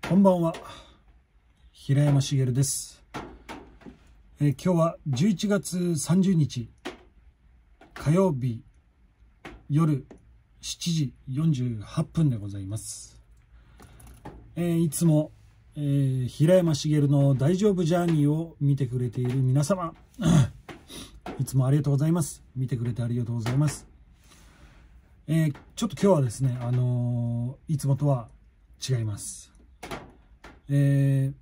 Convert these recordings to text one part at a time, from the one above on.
こんばんは、平山茂です。今日は11月30日火曜日夜7時48分でございます。いつも、平山茂の大丈夫ジャーニーを見てくれている皆様いつもありがとうございます。見てくれてありがとうございます。ちょっと今日はですね、いつもとは違います。ちょ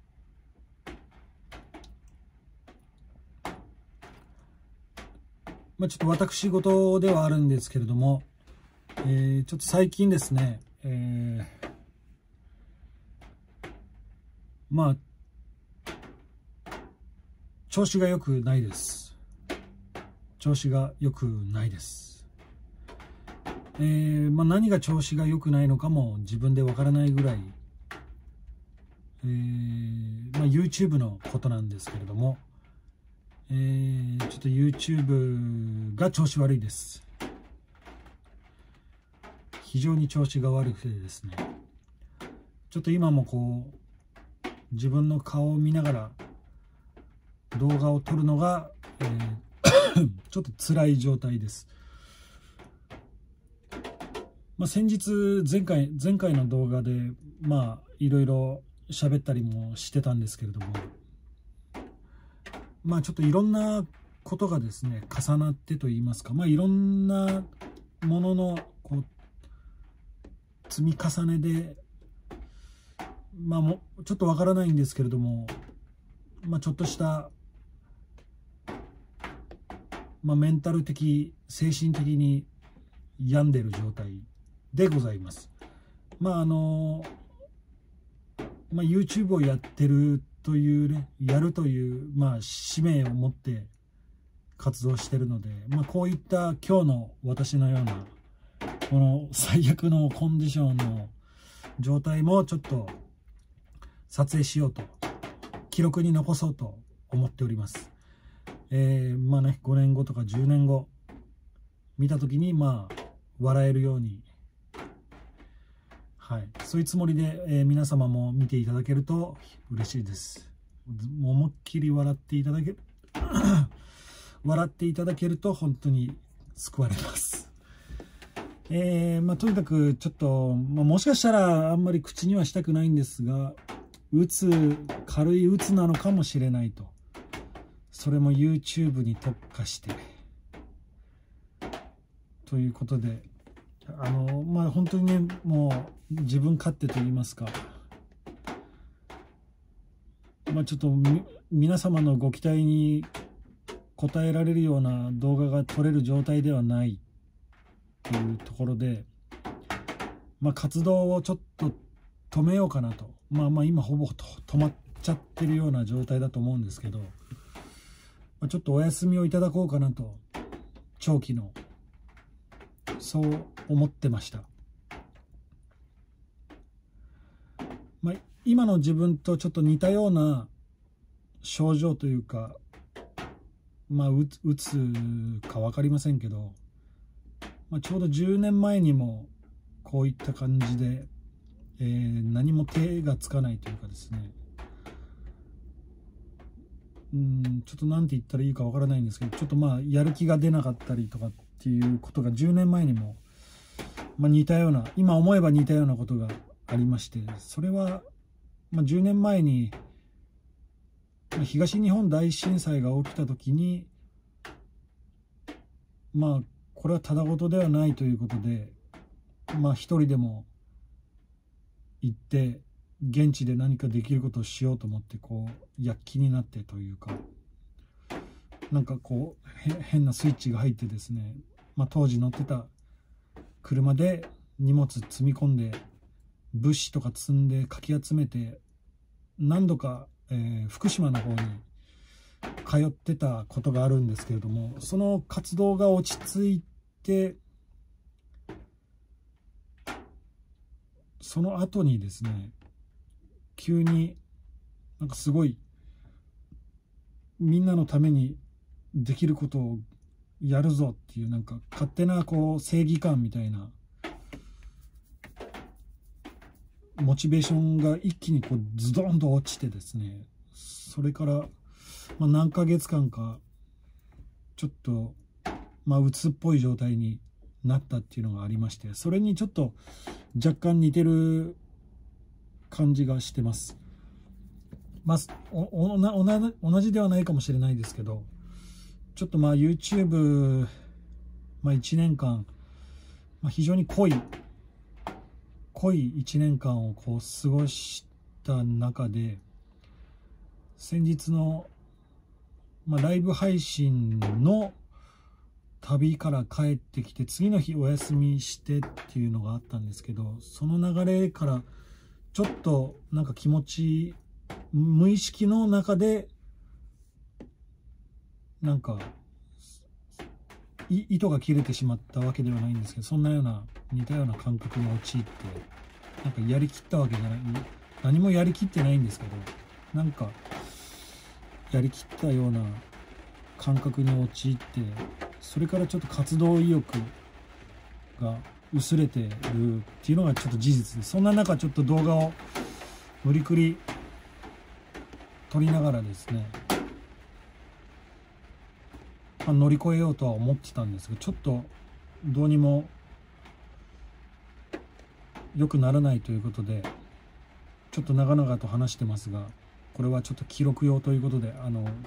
っと私事ではあるんですけれども、ちょっと最近ですね、調子が良くないです。調子が良くないです。何が調子が良くないのかも自分でわからないぐらい、YouTube のことなんですけれども、ちょっと YouTube が調子悪いです。非常に調子が悪くてですね、ちょっと今もこう自分の顔を見ながら動画を撮るのが、ちょっと辛い状態です。先日前回の動画でいろいろ喋ったりもしてたんですけれども、ちょっといろんなことがですね重なってといいますか、いろんなもののこう積み重ねで、ちょっとわからないんですけれども、ちょっとしたメンタル的精神的に病んでる状態でございます。YouTube をやってるというね、やるという使命を持って活動してるので、こういった今日の私のようなこの最悪のコンディションの状態もちょっと撮影しようと、記録に残そうと思っております。5年後とか10年後見た時に笑えるように、そういうつもりで、皆様も見ていただけると嬉しいです。思いっきり笑っていただける笑っていただけると本当に救われます。とにかくちょっと、もしかしたらあんまり口にはしたくないんですが、軽い鬱なのかもしれないと。それも YouTube に特化してということで、本当にね、もう自分勝手と言いますか、ちょっと皆様のご期待に応えられるような動画が撮れる状態ではないというところで、活動をちょっと止めようかなと、今ほぼ止まっちゃってるような状態だと思うんですけど、ちょっとお休みをいただこうかなと、長期のそう思ってました。今の自分とちょっと似たような症状というか、うつか分かりませんけど、ちょうど10年前にもこういった感じで、何も手がつかないというかですね、ちょっと何て言ったらいいか分からないんですけど、ちょっとやる気が出なかったりとかっていうことが10年前にも、似たような、今思えば似たようなことがありまして、それは、10年前に東日本大震災が起きた時に、これはただごとではないということで、一人でも行って現地で何かできることをしようと思って、こう躍起になってというか、こう変なスイッチが入ってですね、当時乗ってた車で荷物積み込んで物資とか積んでかき集めて、何度か、福島の方に通ってたことがあるんですけれども、その活動が落ち着いて、その後にですね、急にすごいみんなのためにできることをやるぞっていう勝手なこう正義感みたいなモチベーションが一気にこうズドンと落ちてですね、それから、何ヶ月間かちょっと鬱っぽい状態になったっていうのがありまして、それにちょっと若干似てる感じがしてます。同じではないかもしれないですけど、ちょっとYouTube、1年間、非常に濃い1年間をこう過ごした中で、先日の、ライブ配信の旅から帰ってきて次の日お休みしてっていうのがあったんですけど、その流れからちょっとなんか気持ち、無意識の中でなんか糸が切れてしまったわけではないんですけど、そんなような似たような感覚に陥って、なんかやりきったわけじゃない、何もやりきってないんですけど、なんかやりきったような感覚に陥って、それからちょっと活動意欲が薄れてるっていうのがちょっと事実です。そんな中ちょっと動画を無理くり撮りながらですね、乗り越えようとは思ってたんですが、ちょっとどうにも良くならないということで、ちょっと長々と話してますが、これはちょっと記録用ということで、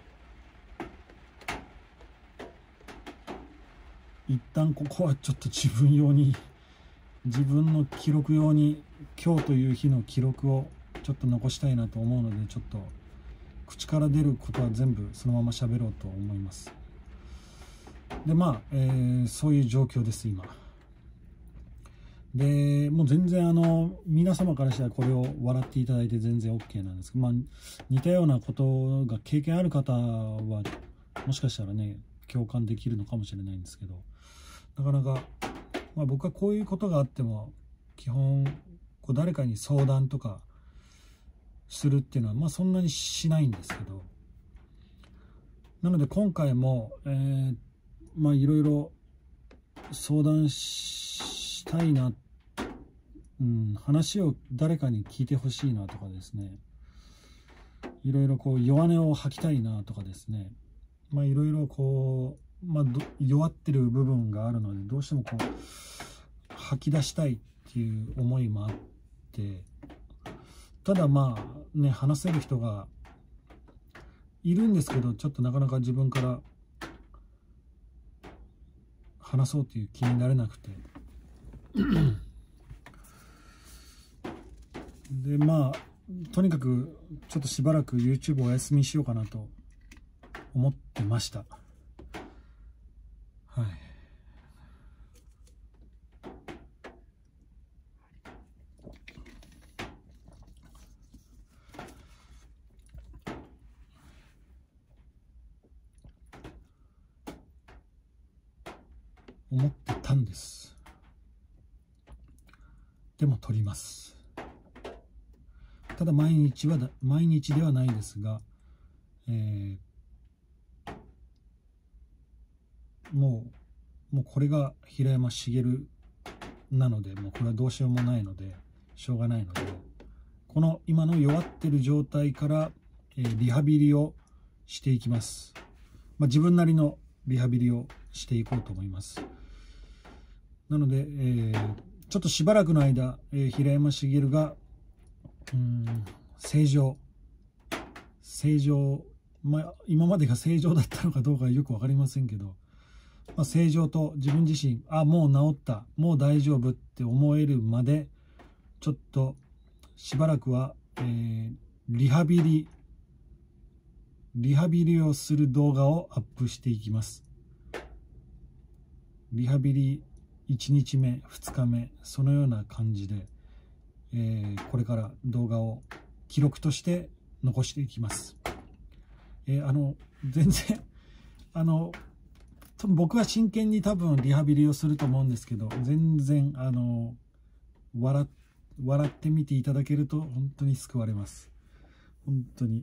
一旦ここはちょっと自分の記録用に、今日という日の記録をちょっと残したいなと思うので、ちょっと口から出ることは全部そのまま喋ろうと思います。でそういう状況です今で。もう全然皆様からしたらこれを笑っていただいて全然 OK なんですけど、似たようなことが経験ある方はもしかしたらね共感できるのかもしれないんですけど、なかなか、僕はこういうことがあっても基本こう誰かに相談とかするっていうのはそんなにしないんですけど、なので今回もいろいろ相談したいな、話を誰かに聞いてほしいなとかですね、いろいろこう弱音を吐きたいなとかですね、いろいろこう、弱ってる部分があるので、どうしてもこう吐き出したいっていう思いもあって、ただ話せる人がいるんですけど、ちょっとなかなか自分から話そうという気になれなくてでとにかくちょっとしばらく YouTube お休みしようかなと思ってました。はい。思ってたんです。でも撮ります。ただ毎日ではないですが、もうこれが平山茂なので、もうこれはどうしようもないのでしょうがないので、この今の弱ってる状態から、リハビリをしていきます。自分なりのリハビリをしていこうと思います。なので、ちょっとしばらくの間、平山茂が正常、今までが正常だったのかどうかはよく分かりませんけど、正常と自分自身もう治った、もう大丈夫って思えるまでちょっとしばらくは、リハビリをする動画をアップしていきます。リハビリ1日目2日目そのような感じで、これから動画を記録として残していきます。全然僕は真剣に多分リハビリをすると思うんですけど、全然笑ってみていただけると本当に救われます。本当に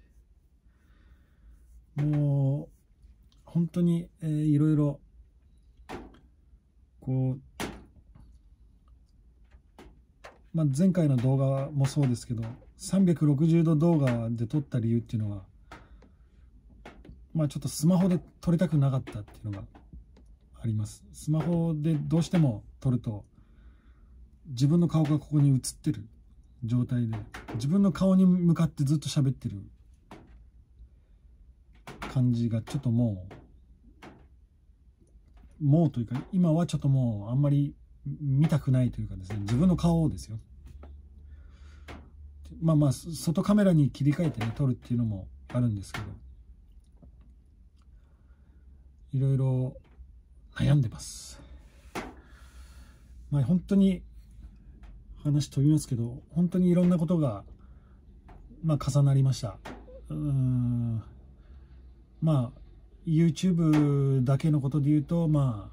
もう本当に、いろいろこう前回の動画もそうですけど、360度動画で撮った理由っていうのは、ちょっとスマホで撮りたくなかったっていうのがあります。スマホでどうしても撮ると、自分の顔がここに映ってる状態で、自分の顔に向かってずっと喋ってる感じがちょっともうというか、今はちょっともうあんまり見たくないというかですね、自分の顔ですよ。外カメラに切り替えてね、撮るっていうのもあるんですけど、いろいろ悩んでます。本当に話飛びますけど、本当にいろんなことが重なりました。YouTube だけのことで言うと、も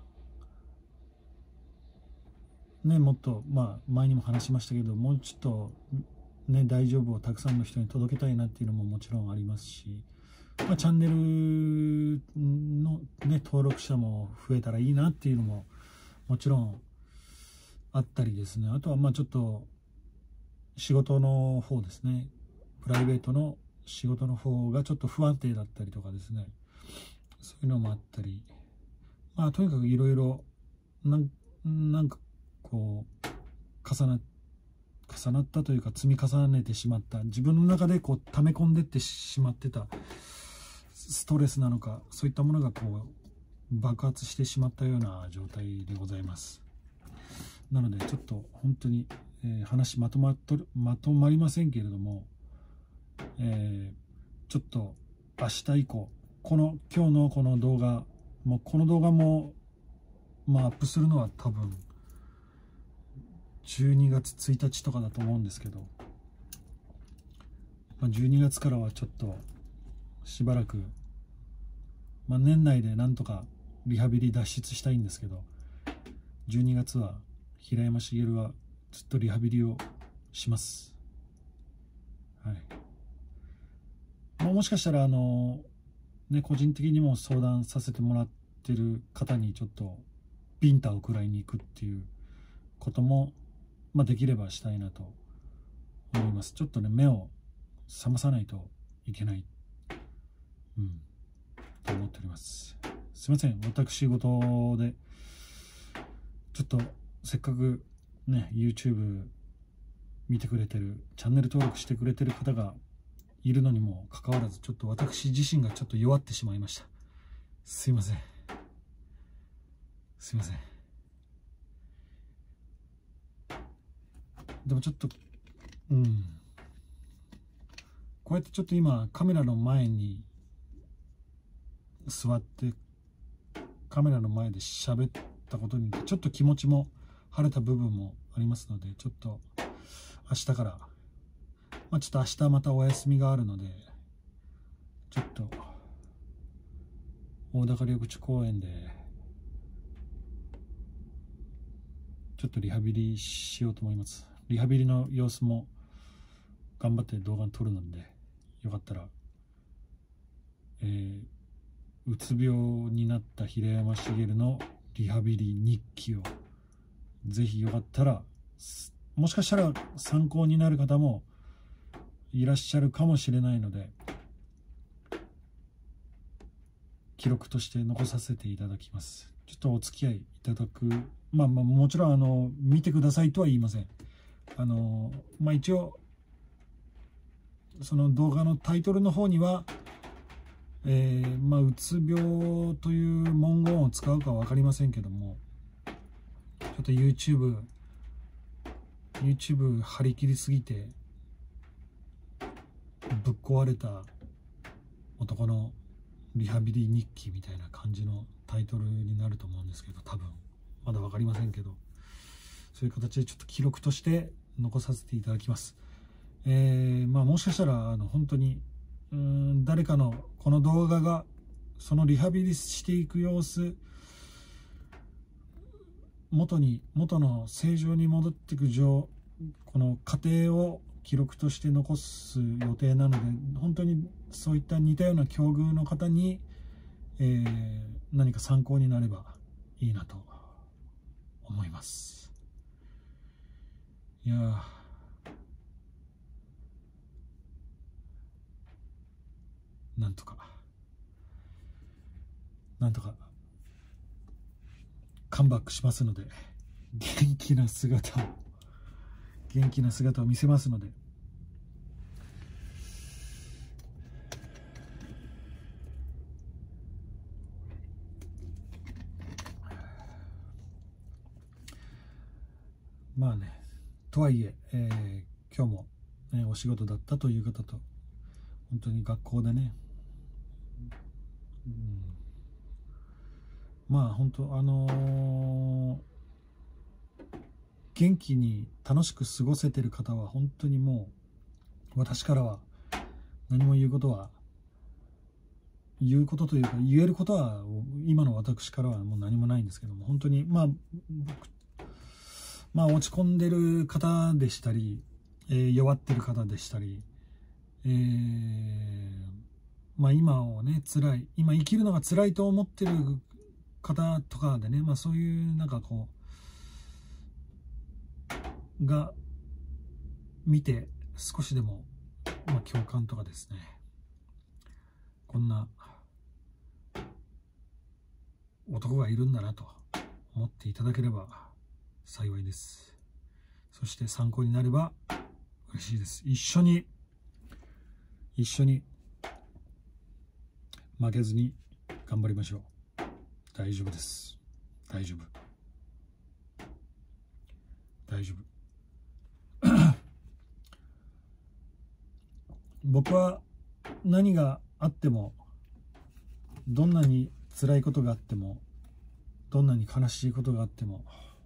っと前にも話しましたけど、もうちょっとね、大丈夫をたくさんの人に届けたいなっていうのももちろんありますし、チャンネルのね、登録者も増えたらいいなっていうのももちろんあったりですね。あとはちょっと仕事の方ですね、プライベートの仕事の方がちょっと不安定だったりとかですね、そういうのもあったり、とにかくいろいろなんかこう重なったというか、積み重ねてしまった、自分の中で溜め込んでってしまってたストレスなのか、そういったものが爆発してしまったような状態でございます。なのでちょっと本当に、話まとまりませんけれども、ちょっと明日以降、今日のこの動画もアップするのは多分12月1日とかだと思うんですけど、12月からはちょっとしばらく、年内でなんとかリハビリ脱出したいんですけど、12月は平山茂はずっとリハビリをします。はい。もしかしたら個人的にも相談させてもらってる方にちょっとビンタを食らいに行くっていうことも、できればしたいなと思います。ちょっとね、目を覚まさないといけない、と思っております。すいません、私事でちょっとせっかくね、 YouTube 見てくれてる、チャンネル登録してくれてる方がいるのにもかかわらず、ちょっと私自身がちょっと弱ってしまいました。すいません、すいません。でもちょっとこうやってちょっと今カメラの前に座ってカメラの前で喋ったことによってちょっと気持ちも晴れた部分もありますので、ちょっと明日からちょっと明日またお休みがあるので、ちょっと大高緑地公園でちょっとリハビリしようと思います。リハビリの様子も頑張って動画に撮るので、よかったら、うつ病になった平山茂のリハビリ日記をぜひよかったら、もしかしたら参考になる方もいらっしゃるかもしれないので、記録として残させていただきます。ちょっとお付き合いいただく、もちろん見てくださいとは言いません。一応その動画のタイトルの方には、うつ病という文言を使うかは分かりませんけども、ちょっと YouTube 張り切りすぎてぶっ壊れた男のリハビリ日記みたいな感じのタイトルになると思うんですけど、多分まだ分かりませんけど、そういう形でちょっと記録として残させていただきます。もしかしたら本当に誰かのこの動画がそのリハビリしていく様子、元の正常に戻っていくこの過程を記録として残す予定なので、本当にそういった似たような境遇の方に、何か参考になればいいなと思います。 いやー、なんとかカムバックしますので、元気な姿を見せますので、まあね、とはいえ今日も、お仕事だったという方と、本当に学校でね、まあ本当元気に楽しく過ごせてる方は本当にもう、私からは何も言うことというか、言えることは今の私からはもう何もないんですけども、本当に落ち込んでる方でしたり、弱ってる方でしたり、今をね、今生きるのが辛いと思ってる方とかでね、そういうが見て少しでも、共感とかですね、こんな男がいるんだなと思っていただければ幸いです。そして参考になれば嬉しいです。一緒に負けずに頑張りましょう。大丈夫です。大丈夫僕は何があっても、どんなに辛いことがあっても、どんなに悲しいことがあっても、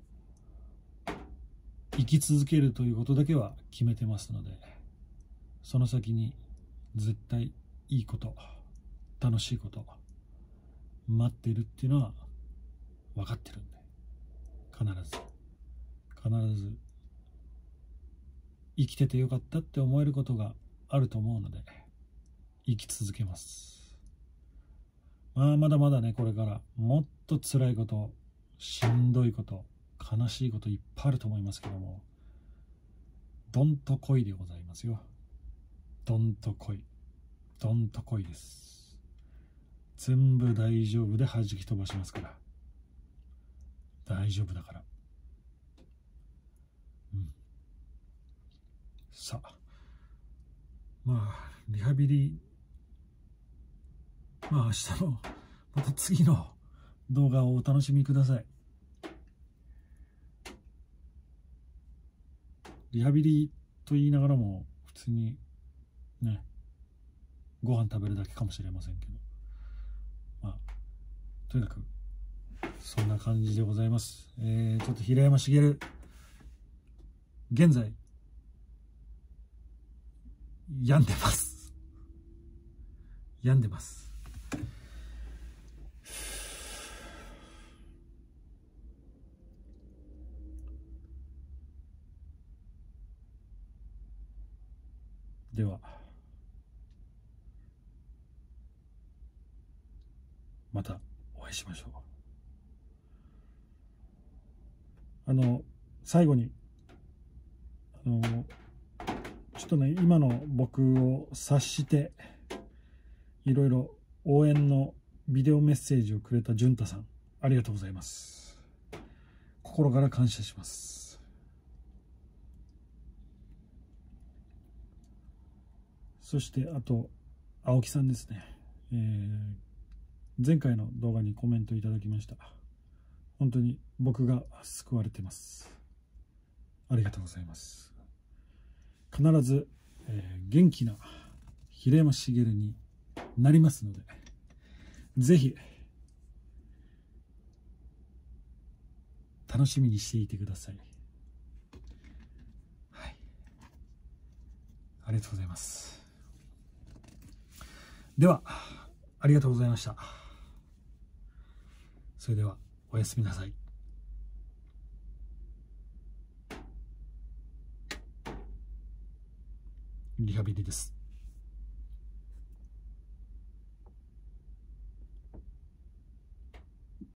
生き続けるということだけは決めてますので、その先に絶対いいこと、楽しいこと待っているっていうのは分かってるんで、必ず生きててよかったって思えることがあると思うので、生き続けます。まだまだね、これからもっと辛いこと、しんどいこと、悲しいこといっぱいあると思いますけども、どんと来いでございますよ。どんと来いです。全部大丈夫で弾き飛ばしますから、大丈夫だから。さあ、リハビリ、明日のまた次の動画をお楽しみください。リハビリと言いながらも普通にね、ご飯食べるだけかもしれませんけど、とにかくそんな感じでございます。ちょっと平山茂、現在病んでます。ではまたお会いしましょう。最後にちょっとね、今の僕を察していろいろ応援のビデオメッセージをくれた潤太さん、ありがとうございます。心から感謝します。そしてあと青木さんですね、前回の動画にコメントいただきました。本当に僕が救われてます。ありがとうございます。必ず、元気な平山茂になりますので、ぜひ楽しみにしていてください。はい、ありがとうございます。では、ありがとうございました。それではおやすみなさい。リハビリです。